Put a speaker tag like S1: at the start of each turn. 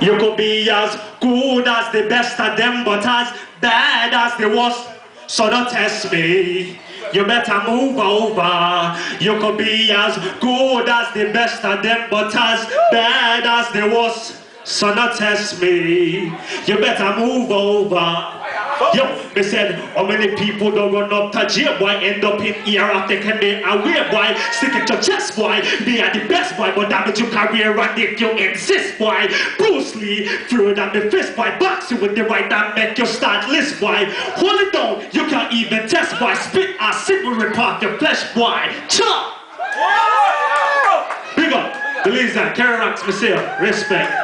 S1: You could be as good as the best of them, but as bad as the worst. So don't test me. You better move over. You could be as good as the best of them, but as bad as the worst. So don't test me. You better move over. Yo, they said, how many people don't run up to jail, boy, end up in here after can be away, boy, stick it to chest, boy, be at the best, boy, but damage your career and if you exist, boy, Bruce Lee, through than the fist, boy, box you with the right and make you start list, boy, hold it down, you can't even test, boy, spit a single report your flesh, boy, chop! Big up, Belize, Kerry Rocks, myself, respect.